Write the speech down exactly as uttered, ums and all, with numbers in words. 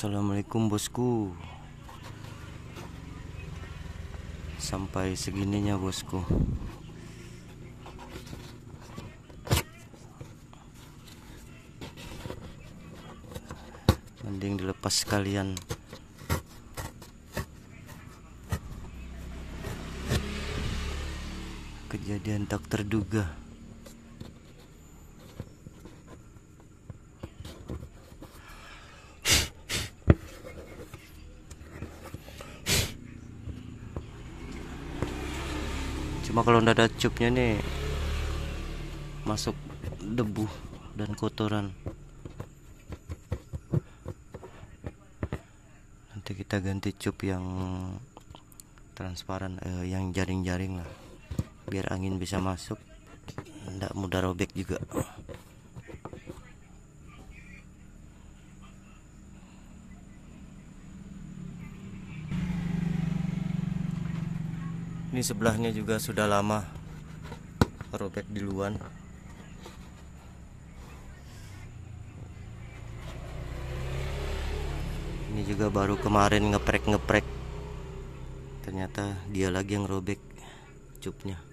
Assalamualaikum bosku. Sampai segininya bosku. Mending dilepas sekalian. Kejadian tak terduga. Cuma kalau nggak ada cupnya nih masuk debu dan kotoran. Nanti kita ganti cup yang transparan, eh, yang jaring-jaring lah, biar angin bisa masuk, nggak mudah robek juga. Ini sebelahnya juga sudah lama robek duluan. Ini juga baru kemarin ngeprek-ngeprek. Ternyata dia lagi yang robek cupnya.